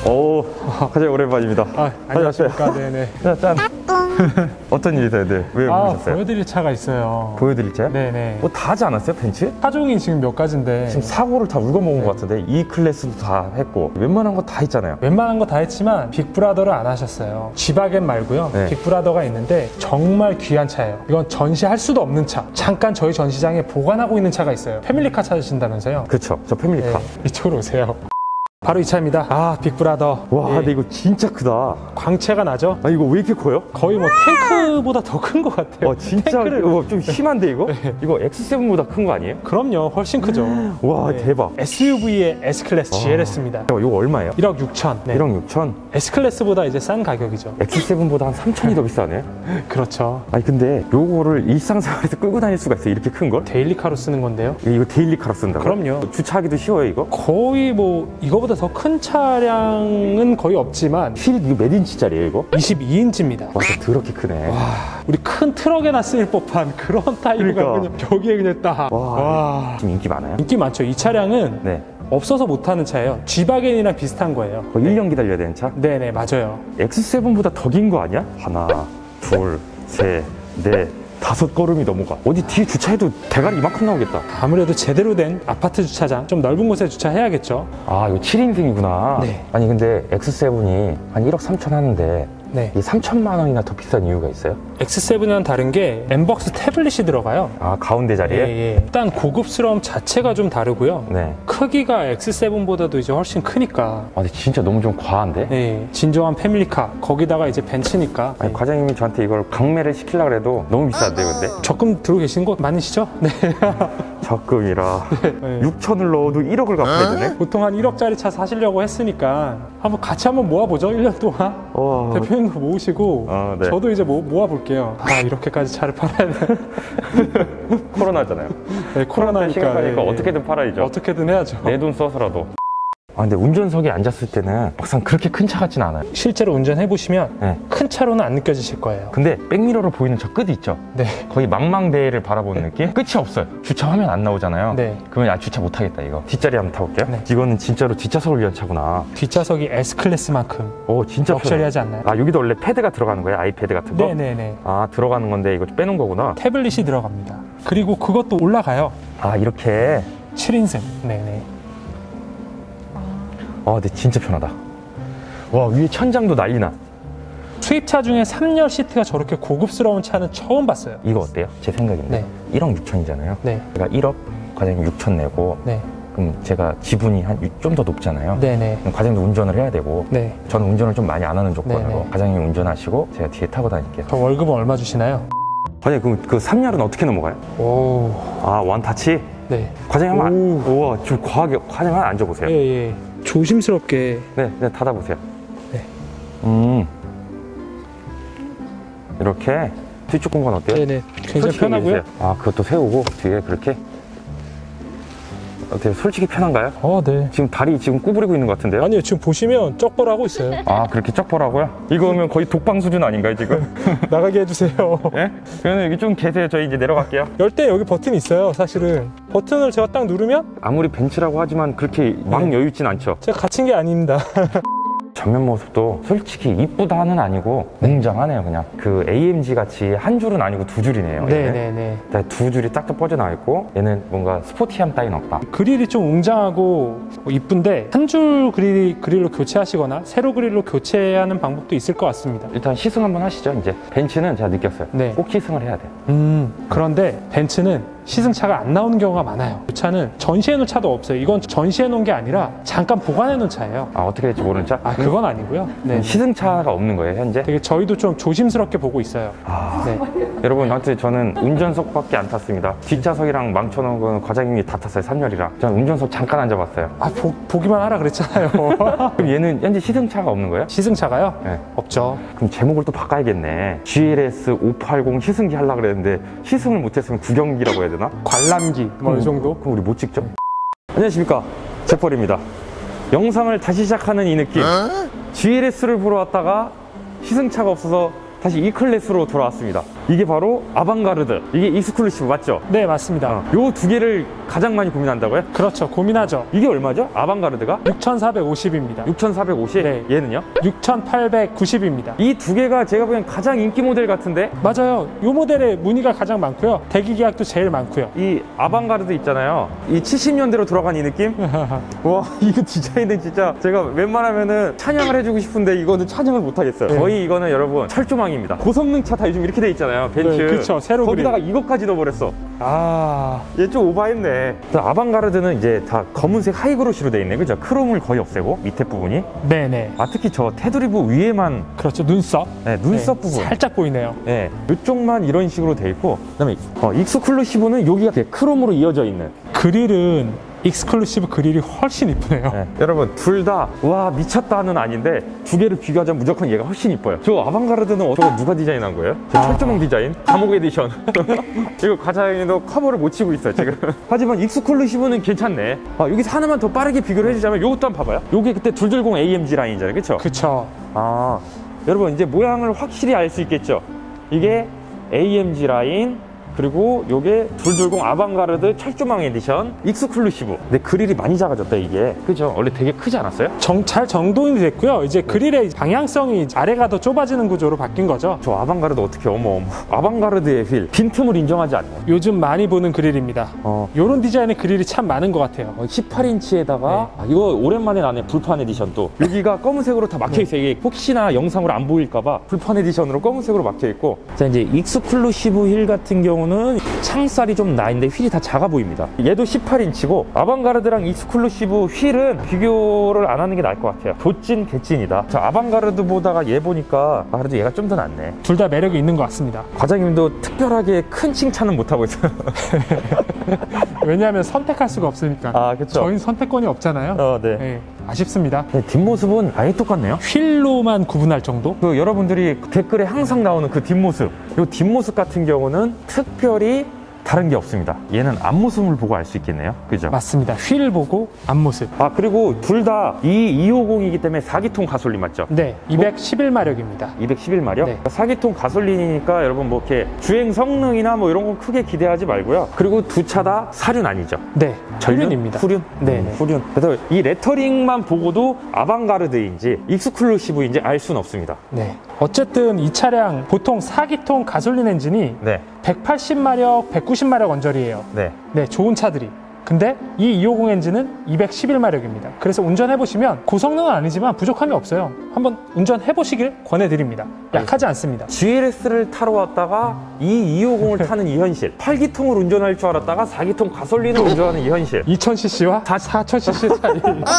오, 가장 오랜만입니다. 안녕하십니까. 네네. 자, 짠. 어떤 일이세요? 네, 왜 오셨어요? 보여드릴 차가 있어요. 보여드릴 차요? 네네. 뭐 다 하지 않았어요, 벤츠? 차종이 지금 몇 가지인데 지금 사고를 다 울거먹은 것 같은데 E 클래스도 다 했고 웬만한 거 다 했잖아요. 웬만한 거 다 했지만 빅브라더를 안 하셨어요. G바겐 말고요. 네. 빅브라더가 있는데 정말 귀한 차예요. 이건 전시할 수도 없는 차. 잠깐 저희 전시장에 보관하고 있는 차가 있어요. 패밀리카 찾으신다면서요? 그쵸, 저 패밀리카. 네, 이쪽으로 오세요. 바로 이 차입니다. 아, 빅브라더. 와, 예. 근데 이거 진짜 크다. 광채가 나죠? 아, 이거 왜 이렇게 커요? 거의 뭐 탱크보다 더 큰 것 같아요. 진짜 이거 좀 심한데 이거? 네. 이거 X7보다 큰 거 아니에요? 그럼요. 훨씬 크죠. 와, 네. 대박. SUV의 S클래스 GLS입니다. 이거 얼마예요? 1억 6천. 네. 1억 6천? S클래스보다 이제 싼 가격이죠. X7보다 한 3천이 더 비싸네. 그렇죠. 아니 근데 요거를 일상생활에서 끌고 다닐 수가 있어요? 이렇게 큰 걸? 데일리카로 쓰는 건데요. 이거 데일리카로 쓴다고요? 그럼요. 주차하기도 쉬워요 이거? 거의 뭐 이거보다 더 큰 차량은 거의 없지만 휠 이거 몇 인치짜리예요 이거? 22인치입니다. 와, 진짜 더럽게 크네. 우리 큰 트럭에나 쓰일 법한 그런 타입가 그러니까. 그냥 벽에 그냥 딱. 와. 지금 인기 많아요? 인기 많죠. 이 차량은 네. 없어서 못 타는 차예요. G바겐이랑 비슷한 거예요. 거의 1년 기다려야 되는 차? 네네, 맞아요. X7보다 더 긴 거 아니야? 하나, 둘, 셋, 넷, 5걸음이 넘어가. 어디 뒤에 주차해도 대가리 이만큼 나오겠다. 아무래도 제대로 된 아파트 주차장, 좀 넓은 곳에 주차해야겠죠. 아, 이거 7인승이구나. 네. 아니 근데 X7이 한 1억 3천 하는데 네. 이 3천만 원이나 더 비싼 이유가 있어요? X7이랑 다른 게 엠벅스 태블릿이 들어가요. 아, 가운데 자리에? 예. 일단 고급스러움 자체가 좀 다르고요. 네. 크기가 X7보다도 이제 훨씬 크니까. 아, 근데 진짜 너무 좀 과한데? 네, 진정한 패밀리카. 거기다가 이제 벤츠니까. 아니, 과장님이 저한테 이걸 강매를 시키려고 해도 너무 비싼데요, 근데? 적금 들고 계신 거 많으시죠? 네. 적금이라 네. 6천을 넣어도 1억을 갚아야 되네? 보통 한 1억짜리 차 사시려고 했으니까 같이 한번 모아보죠, 1년 동안. 대표님도 모으시고 네. 저도 이제 모아볼게요. 아, 이렇게까지 차를 팔아야 돼. 코로나잖아요. 네, 코로나니까. 심각하니까 어떻게든 팔아야죠. 어떻게든 해야죠. 내 돈 써서라도. 아, 근데 운전석에 앉았을 때는 막상 그렇게 큰 차 같진 않아요. 실제로 운전해보시면 네. 큰 차로는 안 느껴지실 거예요. 근데 백미러로 보이는 저 끝 있죠? 네. 거의 망망대해를 바라보는 느낌? 끝이 없어요. 주차 화면 안 나오잖아요. 네. 그러면 주차 못 하겠다 이거. 뒷자리 한번 타볼게요. 네. 이거는 진짜로 뒷좌석을 위한 차구나. 뒷좌석이 S클래스만큼 오, 진짜 럭셔리하지 않나요? 아, 여기도 원래 패드가 들어가는 거예요? 아이패드 같은 거? 네네네. 아, 들어가는 건데 이거 빼놓은 거구나. 태블릿이 들어갑니다. 그리고 그것도 올라가요. 아, 이렇게. 7인승. 네네. 아, 근데 진짜 편하다. 와, 위에 천장도 난리나. 수입차 중에 3열 시트가 저렇게 고급스러운 차는 처음 봤어요. 이거 어때요? 제 생각인데. 네. 1억 6천이잖아요. 네. 제가 1억, 과장님 6천 내고. 네. 그럼 제가 지분이 좀 더 높잖아요. 네네. 그럼 과장님도 운전을 해야 되고. 네. 저는 운전을 좀 많이 안 하는 조건으로. 네네. 과장님이 운전하시고 제가 뒤에 타고 다닐게요. 저 월급은 얼마 주시나요? 과장님, 그럼 그 3열은 어떻게 넘어가요? 오. 아, 원타치? 네. 과장님 한번 우와, 좀 과하게 과장님 한번 앉아보세요. 예. 조심스럽게. 네, 닫아보세요. 네. 이렇게 뒤쪽 공간 어때요? 네네. 굉장히 솔직히 편하고요. 얘기해주세요. 아, 그것도 세우고 뒤에 그렇게 어때요? 솔직히 편한가요? 네. 지금 다리 지금 구부리고 있는 것 같은데요? 아니요, 지금 보시면 쩍벌하고 있어요. 아, 그렇게 쩍 보라고요? 이거면 거의 독방 수준 아닌가요 지금? 나가게 해주세요. 예? 그러면 여기 좀 계세요. 저희 이제 내려갈게요. 열 때 여기 버튼이 있어요, 사실은. 버튼을 제가 딱 누르면 아무리 벤츠라고 하지만 그렇게 막 여유 있진 않죠? 제가 갇힌 게 아닙니다. 전면 모습도 솔직히 이쁘다는 아니고 웅장하네요. 그냥 그 AMG 같이 한 줄은 아니고 두 줄이네요. 네네네. 두 줄이 딱딱 뻗어나와 있고 얘는 뭔가 스포티함 따윈 없다. 그릴이 좀 웅장하고 이쁜데 한 줄 그릴로 교체하시거나 세로 그릴로 교체하는 방법도 있을 것 같습니다. 일단 시승 한번 하시죠. 이제 벤츠는 제가 느꼈어요. 네. 꼭 시승을 해야 돼요. 그런데 벤츠는 시승차가 안 나오는 경우가 많아요. 이 차는 전시해 놓은 차도 없어요. 이건 전시해 놓은 게 아니라 잠깐 보관해 놓은 차예요. 아, 어떻게 될지 모르는 차? 아, 그건 아니고요. 네. 시승차가 없는 거예요, 현재? 되게 저희도 좀 조심스럽게 보고 있어요. 네. 여러분, 아무튼 저는 운전석밖에 안 탔습니다. 뒷좌석이랑 망쳐놓은 거는 과장님이 다 탔어요, 3열이랑. 저는 운전석 잠깐 앉아봤어요. 아, 보기만 하라 그랬잖아요. 그럼 얘는 현재 시승차가 없는 거예요? 시승차가요? 네. 없죠. 그럼 제목을 또 바꿔야겠네. GLS 580 시승기 하려고 그랬는데 시승을 못했으면 구경기라고 해야 되나? 관람기 뭐 이 정도? 그럼 우리 못 찍죠? 안녕하십니까, 제펄입니다. 영상을 다시 시작하는 이 느낌. GLS를 보러 왔다가 시승차가 없어서 다시 E클래스로 돌아왔습니다. 이게 바로 아방가르드, 이게 익스클루시브 맞죠? 네, 맞습니다. 요 두 개를 가장 많이 고민한다고요? 그렇죠. 고민하죠. 이게 얼마죠? 아방가르드가? 6,450입니다. 6,450? 네. 얘는요? 6,890입니다. 이 두 개가 제가 보기엔 가장 인기 모델 같은데? 맞아요. 이 모델에 문의가 가장 많고요. 대기 계약도 제일 많고요. 이 아방가르드 있잖아요. 이 70년대로 돌아간 이 느낌? 와, 이거 디자인은 진짜 제가 웬만하면은 찬양을 해주고 싶은데 이거는 찬양을 못하겠어요. 네. 거의 이거는 여러분 철조망입니다. 고성능 차 다 요즘 이렇게 돼 있잖아요. 벤츠. 네, 그쵸. 새로 거기다가 이것까지 넣어버렸어. 아, 얘 좀 오바했네. 아방가르드는 이제 다 검은색 하이그로시로 돼 있네. 그죠? 크롬을 거의 없애고 밑에 부분이. 네네. 아, 특히 저 테두리부 위에만 그렇죠. 눈썹. 네, 눈썹 네, 부분. 살짝 보이네요. 네, 이쪽만 이런 식으로 돼 있고, 그다음에 익스클루시브는 여기가 이렇게 크롬으로 이어져 있는. 그릴은 익스클루시브 그릴이 훨씬 이쁘네요. 네. 여러분 둘 다 와 미쳤다는 아닌데 두 개를 비교하자면 무조건 얘가 훨씬 이뻐요. 저 아방가르드는 저거 누가 디자인한 거예요? 저 철조망 디자인? 감옥 에디션. 이거 과장님도 커버를 못 치고 있어요 지금. 하지만 익스클루시브는 괜찮네. 아, 여기서 하나만 더 빠르게 비교를 해주자면 요것도 한번 봐봐요. 요게 그때 220 AMG 라인이잖아요, 그쵸? 그쵸. 아, 여러분 이제 모양을 확실히 알 수 있겠죠? 이게 AMG 라인, 그리고 요게 220 아방가르드 철조망 에디션 익스클루시브. 근데 그릴이 많이 작아졌다 이게. 그죠? 원래 되게 크지 않았어요? 잘 정돈이 됐고요. 이제 그릴의 방향성이 아래가 더 좁아지는 구조로 바뀐 거죠. 저 아방가르드 어떻게 어머. 아방가르드의 휠 빈틈을 인정하지 않네. 요즘 많이 보는 그릴입니다. 요런 디자인의 그릴이 참 많은 것 같아요. 18인치에다가 이거 오랜만에 나네. 불판 에디션. 또 여기가 검은색으로 다 막혀있어요. 이게 혹시나 영상으로 안 보일까봐 불판 에디션으로 검은색으로 막혀있고. 자, 이제 익스클루시브 휠 같은 경우는 창살이 좀 나있는데 휠이 다 작아 보입니다. 얘도 18인치고 아방가르드랑 익스클루시브 휠은 비교를 안 하는 게 나을 것 같아요. 도찐 개찐이다. 저 아방가르드보다가 얘 보니까 그래도 얘가 좀 더 낫네. 둘 다 매력이 있는 것 같습니다. 과장님도 특별하게 큰 칭찬은 못하고 있어요. 왜냐하면 선택할 수가 없으니까. 아, 그쵸. 저희는 선택권이 없잖아요. 네. 네, 아쉽습니다. 네, 뒷모습은 아예 똑같네요. 휠로만 구분할 정도? 그 여러분들이 댓글에 항상 나오는 그 뒷모습, 이 뒷모습 같은 경우는 특별히 다른 게 없습니다. 얘는 앞모습을 보고 알 수 있겠네요. 그죠? 맞습니다. 휠 보고 앞모습. 아, 그리고 둘 다 250이기 때문에 4기통 가솔린 맞죠? 네, 211마력입니다. 211마력? 네. 4기통 가솔린이니까 여러분 뭐 이렇게 주행 성능이나 뭐 이런 거 크게 기대하지 말고요. 그리고 두 차 다 사륜 아니죠? 네, 후륜입니다. 후륜? 네. 후륜. 그래서 이 레터링만 보고도 아방가르드인지 익스클루시브인지 알 수는 없습니다. 네. 어쨌든 이 차량 보통 4기통 가솔린 엔진이 네. 180마력, 190마력 언저리예요. 네. 네, 좋은 차들이. 근데 이 250 엔진은 211마력입니다. 그래서 운전해보시면 고성능은 아니지만 부족함이 없어요. 한번 운전해보시길 권해드립니다. 약하지 않습니다. GLS를 타러 왔다가 이 250을 타는 이 현실. 8기통을 운전할 줄 알았다가 4기통 가솔린을 운전하는 이 현실. 2000cc와 4000cc 차이.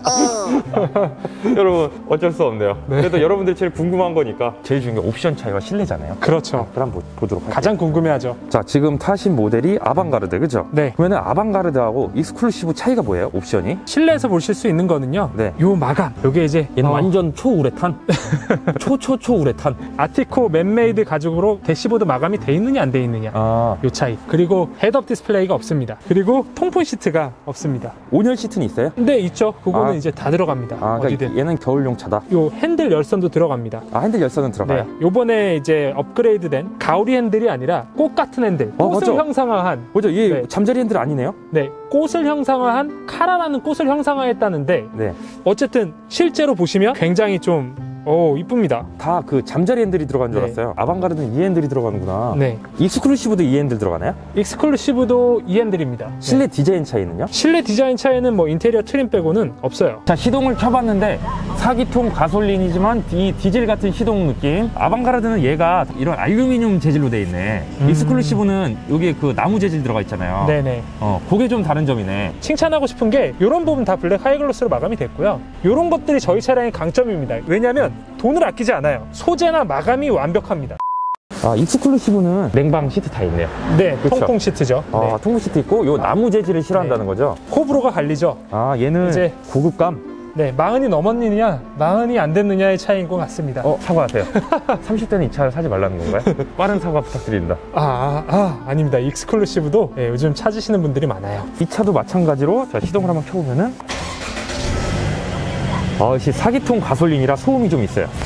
여러분 어쩔 수 없네요. 그래도 여러분들 제일 궁금한 거니까 제일 중요한 게 옵션 차이와 실내잖아요. 그렇죠. 그럼 보도록 할게요. 가장 궁금해하죠. 자, 지금 타신 모델이 아방가르드, 그죠? 네. 그러면 아방가르드하고 익스클루시브 차이가 뭐예요? 옵션이? 실내에서 보실 수 있는 거는요. 네. 요 마감. 요게 이제 얘는 완전 초우레탄? 초우레탄. 아티코 맨메이드 가죽으로 대시보드 마감이 돼 있느냐 안 돼 있느냐. 아, 요 차이. 그리고 헤드업 디스플레이가 없습니다. 그리고 통풍 시트가 없습니다. 온열 시트는 있어요? 근데 있죠. 그거는 아. 이제 다 들어갑니다. 아, 그러니까 어디든. 얘는 겨울용 차다. 요 핸들 열선도 들어갑니다. 아, 핸들 열선은 들어가요? 네. 요번에 이제 업그레이드된 가오리 핸들이 아니라 꽃 같은 핸들. 꽃을 맞죠? 형상화한. 뭐죠? 얘 네. 잠자리 핸들 아니네요? 네. 꽃을 형상화한 카라라는 꽃을 형상화했다는데 네. 어쨌든 실제로 보시면 굉장히 좀 이쁩니다. 다 그 잠자리 핸들이 들어간 줄 네. 알았어요. 아방가르드는 이 핸들이 들어가는구나. 네. 익스클루시브도 이 핸들 들어가나요? 익스클루시브도 이 핸들입니다. 실내 디자인 차이는요? 실내 디자인 차이는 뭐 인테리어 트림 빼고는 없어요. 자, 시동을 켜봤는데 4기통 가솔린이지만 이 디젤 같은 시동 느낌. 아방가르드는 얘가 이런 알루미늄 재질로 돼 있네. 익스클루시브는 여기에 그 나무 재질 들어가 있잖아요. 네네. 그게 좀 다른 점이네. 칭찬하고 싶은 게 이런 부분 다 블랙 하이글로스로 마감이 됐고요. 이런 것들이 저희 차량의 강점입니다. 왜냐하면 돈을 아끼지 않아요. 소재나 마감이 완벽합니다. 아, 익스클루시브는 냉방 시트 다 있네요. 네, 그쵸? 통풍 시트죠. 아, 네. 통풍 시트 있고 요 나무 재질을 싫어한다는 거죠? 호불호가 갈리죠. 아, 얘는 이제 고급감. 네, 40이 넘었느냐, 40이 안 됐느냐의 차이인 것 같습니다. 사과하세요. 30대는 이 차를 사지 말라는 건가요? 빠른 사과 부탁드립니다. 아닙니다. 익스클루시브도 네, 요즘 찾으시는 분들이 많아요. 이 차도 마찬가지로 자, 시동을 한번 켜보면은 역시 4기통 가솔린이라 소음이 좀 있어요.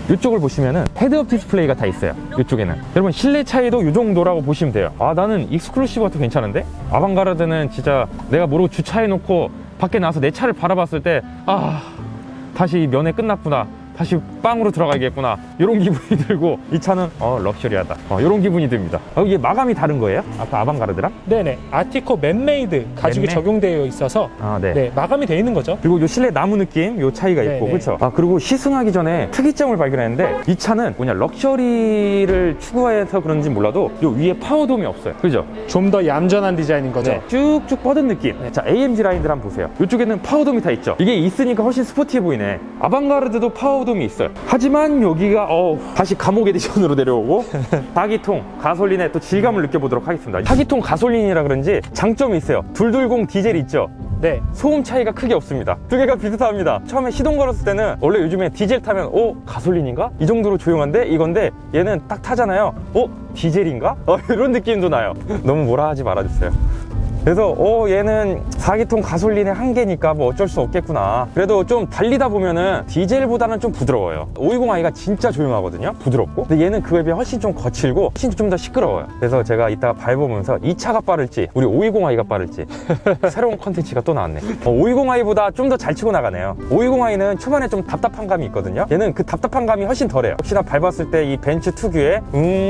이쪽을 보시면은 헤드업 디스플레이가 다 있어요. 이쪽에는 여러분 실내 차이도 이 정도라고 보시면 돼요. 아, 나는 익스클루시브가 더 괜찮은데? 아방가르드는 진짜 내가 모르고 주차해놓고 밖에 나와서 내 차를 바라봤을 때 다시 면회 끝났구나, 다시 빵으로 들어가야겠구나, 이런 기분이 들고, 이 차는 럭셔리하다, 이런 기분이 듭니다. 이게 마감이 다른 거예요? 아까 아방가르드랑? 네네, 아티코 맨메이드 가죽이 맨메? 적용되어 있어서 네, 마감이 되어 있는 거죠. 그리고 요 실내 나무 느낌, 요 차이가 있고, 네네. 그렇죠? 그리고 시승하기 전에 특이점을 발견했는데, 이 차는 뭐냐, 럭셔리를 추구해서 그런지 몰라도 요 위에 파워돔이 없어요. 그죠? 좀 더 얌전한 디자인인 거죠. 네, 쭉쭉 뻗은 느낌. 자, AMG 라인들 한번 보세요. 이쪽에는 파워돔이 다 있죠. 이게 있으니까 훨씬 스포티해 보이네. 아방가르드도 파워돔이 있어요. 하지만 여기가 다시 감옥 에디션으로 내려오고 4기통 가솔린의 또 질감을 느껴보도록 하겠습니다. 4기통 가솔린이라 그런지 장점이 있어요. 220 디젤 있죠? 네. 소음 차이가 크게 없습니다. 두 개가 비슷합니다. 처음에 시동 걸었을 때는 원래 요즘에 디젤 타면 가솔린인가? 이 정도로 조용한데, 이건데 얘는 딱 타잖아요. 디젤인가? 이런 느낌도 나요. 너무 뭐라 하지 말아주세요. 그래서 얘는 4기통 가솔린의 한계니까 뭐 어쩔 수 없겠구나. 그래도 좀 달리다 보면은 디젤보다는 좀 부드러워요. 520i가 진짜 조용하거든요. 부드럽고. 근데 얘는 그에 비해 훨씬 좀 거칠고 훨씬 좀 더 시끄러워요. 그래서 제가 이따가 밟아보면서 이 차가 빠를지 우리 520i가 빠를지 새로운 컨텐츠가 또 나왔네. 520i보다 좀 더 잘 치고 나가네요. 520i는 초반에 좀 답답한 감이 있거든요. 얘는 그 답답한 감이 훨씬 덜해요. 혹시나 밟았을 때 이 벤츠 특유의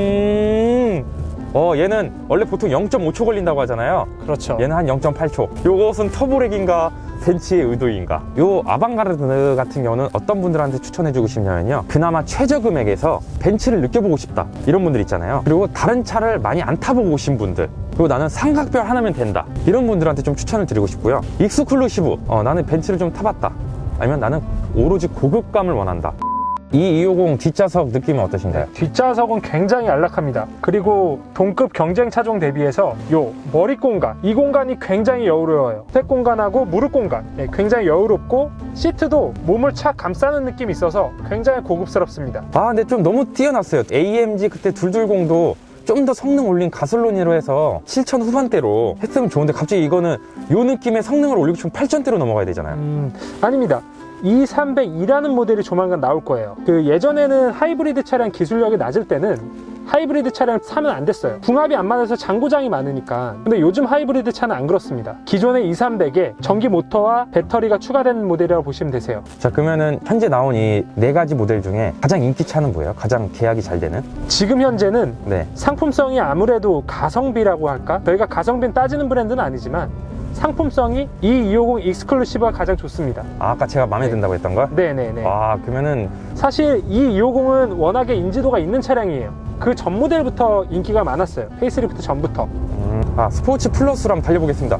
얘는 원래 보통 0.5초 걸린다고 하잖아요. 그렇죠. 얘는 한 0.8초. 요것은 터보렉인가 벤츠의 의도인가? 요 아방가르드 같은 경우는 어떤 분들한테 추천해주고 싶냐면요, 그나마 최저 금액에서 벤츠를 느껴보고 싶다, 이런 분들 있잖아요. 그리고 다른 차를 많이 안 타보고 오신 분들, 그리고 나는 삼각별 하나면 된다, 이런 분들한테 좀 추천을 드리고 싶고요. 익스클루시브, 나는 벤츠를 좀 타봤다, 아니면 나는 오로지 고급감을 원한다, 이 250 뒷좌석 느낌은 어떠신가요? 뒷좌석은 굉장히 안락합니다. 그리고 동급 경쟁 차종 대비해서 요 머리 공간, 이 공간이 굉장히 여유로워요. 스택 공간하고 무릎 공간, 굉장히 여유롭고 시트도 몸을 착 감싸는 느낌이 있어서 굉장히 고급스럽습니다. 근데 좀 너무 뛰어났어요. AMG 그때 220도 좀 더 성능 올린 가솔린으로 해서 7,000 후반대로 했으면 좋은데, 갑자기 이거는 요 느낌의 성능을 올리고 싶으면 8,000대로 넘어가야 되잖아요. 아닙니다. E300이라는 모델이 조만간 나올 거예요. 예전에는 하이브리드 차량 기술력이 낮을 때는 하이브리드 차량 사면 안 됐어요. 궁합이 안 맞아서 장고장이 많으니까. 근데 요즘 하이브리드 차는 안 그렇습니다. 기존의 E300에 전기 모터와 배터리가 추가된 모델이라고 보시면 되세요. 자, 그러면은 현재 나온 이 4가지 모델 중에 가장 인기 차는 뭐예요? 가장 계약이 잘 되는? 지금 현재는 네. 상품성이 아무래도 가성비라고 할까? 저희가 가성비는 따지는 브랜드는 아니지만 상품성이 E250 익스클루시브가 가장 좋습니다. 아까 제가 마음에 든다고 했던 거? 네네네. 그러면은 사실 E250은 워낙에 인지도가 있는 차량이에요. 그 전 모델부터 인기가 많았어요. 페이스리프트 전부터. 스포츠 플러스로 한번 달려보겠습니다.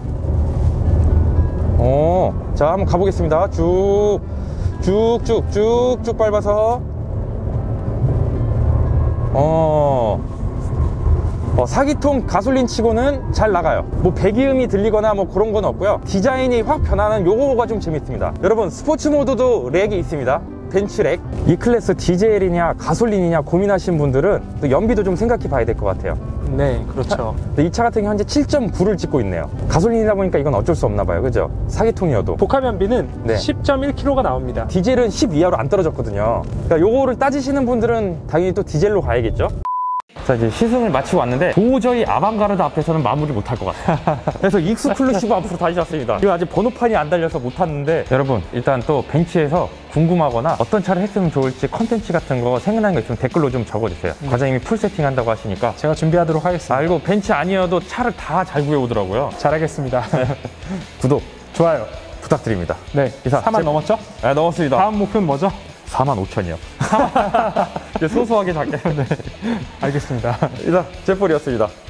자, 한번 가보겠습니다. 쭉쭉 밟아서 4기통 가솔린 치고는 잘 나가요. 뭐 배기음이 들리거나 뭐 그런 건 없고요. 디자인이 확 변하는 요거가 좀 재밌습니다. 여러분, 스포츠 모드도 렉이 있습니다. 벤츠 렉. 이 클래스 디젤이냐 가솔린이냐 고민하신 분들은 또 연비도 좀 생각해 봐야 될 것 같아요. 네, 그렇죠. 근데 이 차 같은 경우 현재 7.9를 찍고 있네요. 가솔린이다 보니까 이건 어쩔 수 없나 봐요. 그죠? 4기통이어도 복합 연비는 네. 10.1km가 나옵니다. 디젤은 10 이하로 안 떨어졌거든요. 그러니까 요거를 따지시는 분들은 당연히 또 디젤로 가야겠죠. 자, 이제 시승을 마치고 왔는데 도저히 아방가르드 앞에서는 마무리 못할 것 같아요. 그래서 익스클루시브 앞으로 다시 왔습니다. 이거 아직 번호판이 안 달려서 못 탔는데, 여러분 일단 또 벤츠에서 궁금하거나 어떤 차를 했으면 좋을지 컨텐츠 같은 거 생각나는 거 있으면 댓글로 좀 적어주세요. 과장님이 풀 세팅 한다고 하시니까 제가 준비하도록 하겠습니다. 알고 벤츠 아니어도 차를 다 잘 구해오더라고요. 잘하겠습니다. 구독, 좋아요. 부탁드립니다. 네, 이상 4만 넘었죠? 네, 넘었습니다. 다음 목표는 뭐죠? 45,000이요. 소소하게 작게. 네. 알겠습니다. 이상 제폴이었습니다.